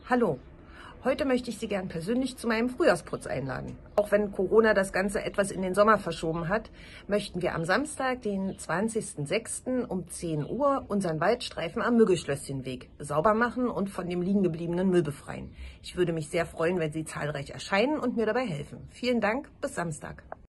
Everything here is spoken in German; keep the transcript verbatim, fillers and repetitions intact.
Hallo, heute möchte ich Sie gern persönlich zu meinem Frühjahrsputz einladen. Auch wenn Corona das Ganze etwas in den Sommer verschoben hat, möchten wir am Samstag, den zwanzigsten sechsten um zehn Uhr unseren Waldstreifen am Müggelschlößchenweg sauber machen und von dem liegen gebliebenen Müll befreien. Ich würde mich sehr freuen, wenn Sie zahlreich erscheinen und mir dabei helfen. Vielen Dank, bis Samstag.